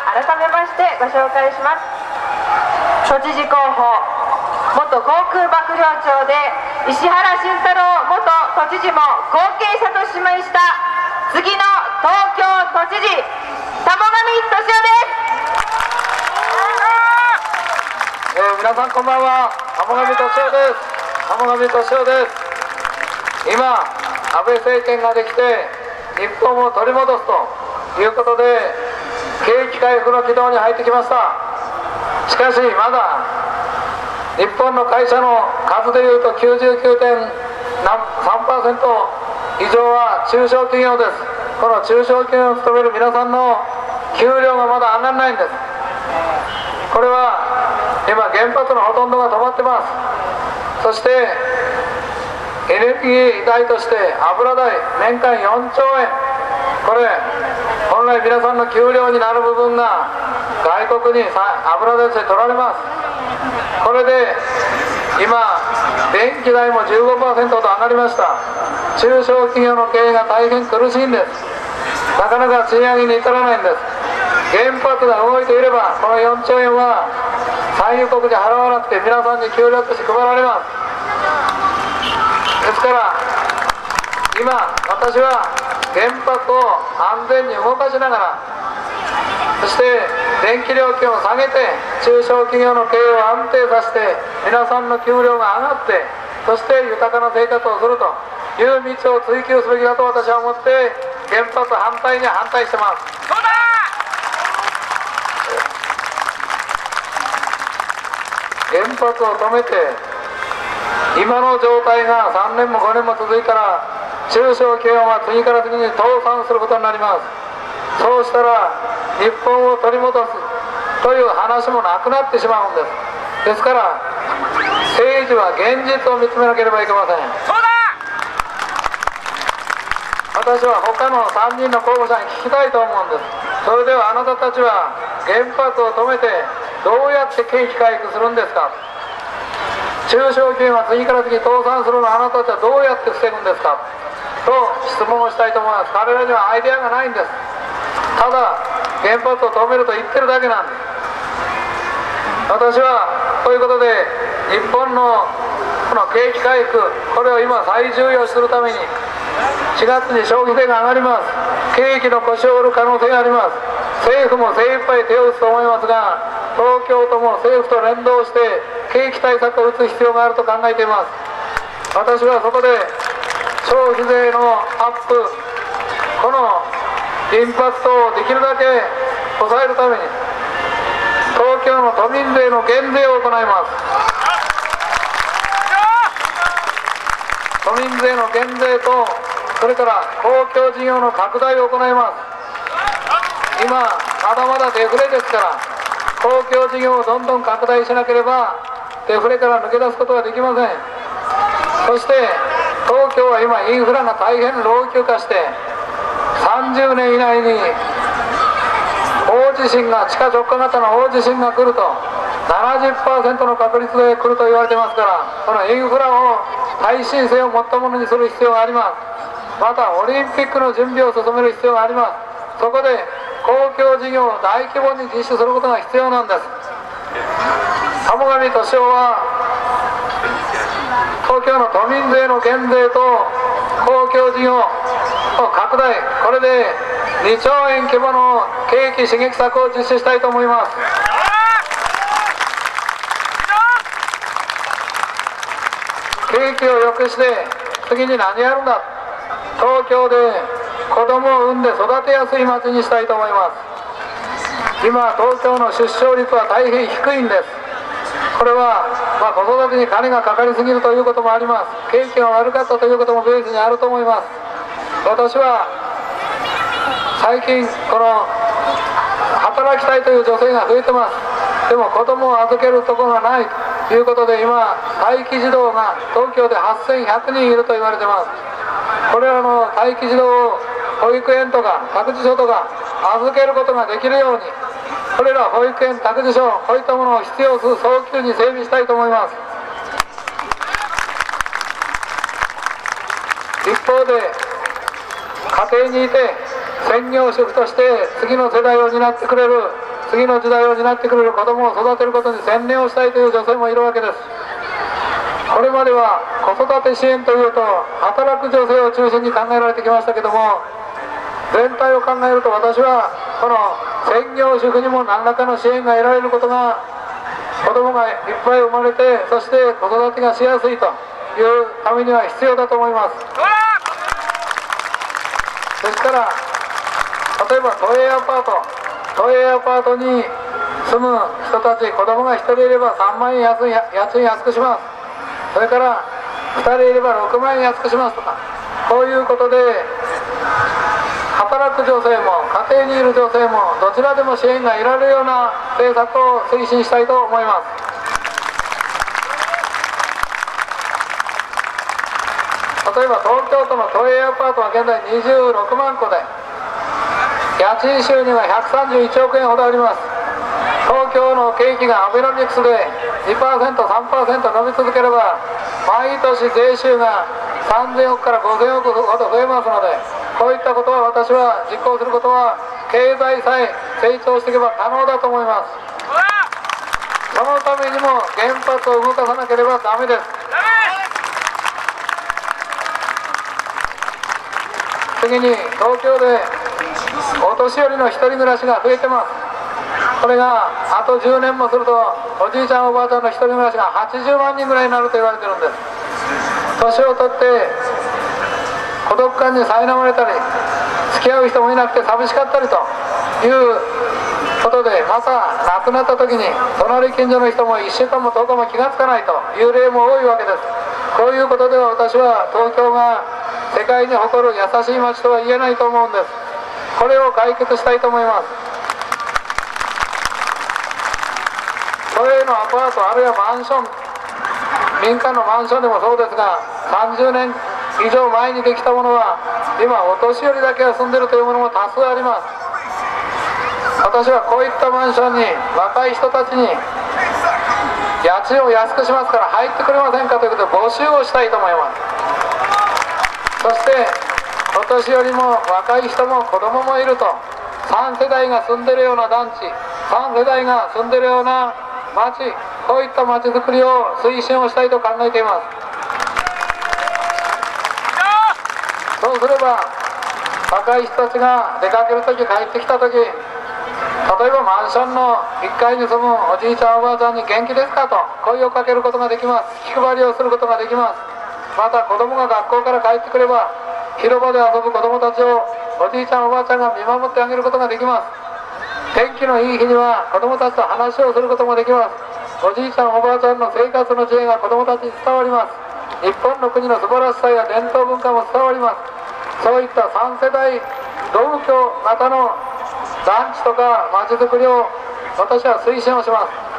改めましてご紹介します。都知事候補、元航空幕僚長で石原慎太郎元都知事も後継者と指名した次の東京都知事、田母神俊夫です。 皆さんこんばんは、田母神俊夫です。田母神俊夫です。今、安倍政権ができて日本を取り戻すということで景気回復の軌道に入ってきました。しかしまだ日本の会社の数でいうと 99.3% 以上は中小企業です。この中小企業に勤める皆さんの給料がまだ上がらないんです。これは今原発のほとんどが止まってます。そしてエネルギー代として油代年間4兆円、これ本来皆さんの給料になる部分が外国に油代として取られます。これで今電気代も 15% と上がりました。中小企業の経営が大変苦しいんです。なかなか賃上げに至らないんです。原発が動いていればこの4兆円は産油国で払わなくて皆さんに給料として配られます。ですから今私は原発を安全に動かしながら、そして電気料金を下げて中小企業の経営を安定させて皆さんの給料が上がって、そして豊かな生活をするという道を追求すべきだと私は思って原発反対に反対してます。 そうだ原発を止めて今の状態が3年も5年も続いたら中小企業は次から次に倒産することになります。そうしたら日本を取り戻すという話もなくなってしまうんです。ですから政治は現実を見つめなければいけません。 そうだ私は他の3人の候補者に聞きたいと思うんです。それではあなたたちは原発を止めてどうやって景気回復するんですか。中小企業が次から次に倒産するのをあなたたちはどうやって防ぐんですかと質問をしたいと思います。彼らにはアイデアがないんです。ただ原発を止めると言ってるだけなんです。私はということで日本のこの景気回復、これを今最重要視するために4月に消費税が上がります。景気の腰を折る可能性があります。政府も精一杯手を打つと思いますが、東京都も政府と連動して景気対策を打つ必要があると考えています。私はそこで消費税のアップ、このインパクトをできるだけ抑えるために東京の都民税の減税を行います。都民税の減税とそれから公共事業の拡大を行います。今まだまだデフレですから、公共事業をどんどん拡大しなければデフレから抜け出すことができません。そして東京は今インフラが大変老朽化して30年以内に大地震が、地下直下型の大地震が来ると 70% の確率で来ると言われてますから、このインフラを耐震性を持ったものにする必要があります。またオリンピックの準備を進める必要があります。そこで公共事業を大規模に実施することが必要なんです。田母神俊夫は東京の都民税の減税と公共事業の拡大、これで2兆円規模の景気刺激策を実施したいと思います。景気を良くして次に何やるんだ。東京で子供を産んで育てやすい町にしたいと思います。今東京の出生率は大変低いんです。これは、子育てに金がかかりすぎるということもあります。景気が悪かったということもベースにあると思います。私は最近この働きたいという女性が増えてます。でも子供を預けるところがないということで今待機児童が東京で8100人いると言われてます。これらの待機児童を保育園とか託児所とか預けることができるように、これら保育園、託児所、こういったものを必要数早急に整備したいと思います。一方で家庭にいて専業主婦として次の世代を担ってくれる次の時代を担ってくれる子供を育てることに専念をしたいという女性もいるわけです。これまでは子育て支援というと働く女性を中心に考えられてきましたけども、全体を考えると私はこの専業主婦にも何らかの支援が得られることが、子供がいっぱい生まれて、そして子育てがしやすいというためには必要だと思います。ですから例えば都営アパートに住む人たち、子供が1人いれば3万円家賃安くします、それから2人いれば6万円安くしますとか、こういうことで働く女性も家庭にいる女性もどちらでも支援が得られるような政策を推進したいと思います。例えば東京都の都営アパートは現在26万戸で、家賃収入が131億円ほどあります。東京の景気がアベノミクスで 2%、3% 伸び続ければ、毎年税収が3000億から5000億ほど増えますので、こういったことは私は実行することは、経済さえ成長していけば可能だと思います。そのためにも原発を動かさなければダメです。次に東京でお年寄りの一人暮らしが増えてます。これがあと10年もするとおじいちゃんおばあちゃんの一人暮らしが80万人ぐらいになると言われてるんです。年を取って孤独感に苛まれたり、付き合う人もいなくて寂しかったりということで、また亡くなった時に隣近所の人も1週間も10日も気がつかないという例も多いわけです。こういうことでは私は東京が世界に誇る優しい街とは言えないと思うんです。これを解決したいと思います。都営のアパート、あるいはマンション、民間のマンションでもそうですが、30年以上前にできたものは今お年寄りだけが住んでいるというものも多数あります。私はこういったマンションに若い人たちに家賃を安くしますから入ってくれませんかということで募集をしたいと思います。そしてお年寄りも若い人も子供もいると、3世代が住んでいるような団地、3世代が住んでいるような町、こういった町づくりを推進をしたいと考えています。そうすれば若い人たちが出かけるとき、帰ってきたとき、例えばマンションの1階に住むおじいちゃんおばあちゃんに元気ですかと声をかけることができます。気配りをすることができます。また子供が学校から帰ってくれば広場で遊ぶ子供たちをおじいちゃんおばあちゃんが見守ってあげることができます。天気のいい日には子供たちと話をすることもできます。おじいちゃんおばあちゃんの生活の知恵が子供たちに伝わります。日本の国の素晴らしさや伝統文化も伝わります。そういった3世代同居型の団地とか町づくりを私は推進をします。